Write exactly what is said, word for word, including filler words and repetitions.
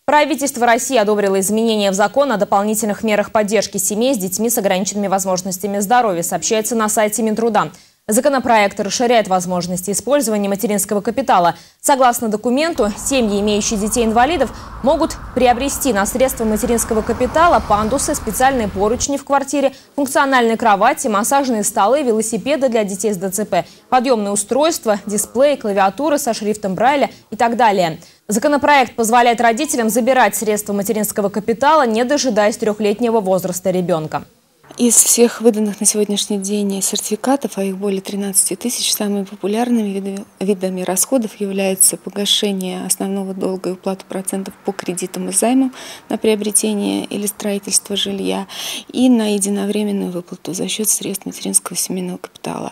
Правительство России одобрило изменения в закон о дополнительных мерах поддержки семей с детьми с ограниченными возможностями здоровья, сообщается на сайте Минтруда. Законопроект расширяет возможности использования материнского капитала. Согласно документу, семьи, имеющие детей-инвалидов, могут приобрести на средства материнского капитала пандусы, специальные поручни в квартире, функциональные кровати, массажные столы, велосипеды для детей с ДЦП, подъемные устройства, дисплеи, клавиатуры со шрифтом Брайля и так далее. Законопроект позволяет родителям забирать средства материнского капитала, не дожидаясь трехлетнего возраста ребенка. Из всех выданных на сегодняшний день сертификатов, а их более тринадцати тысяч, самыми популярными видами, видами расходов являются погашение основного долга и уплата процентов по кредитам и займам на приобретение или строительство жилья и на единовременную выплату за счет средств материнского семейного капитала.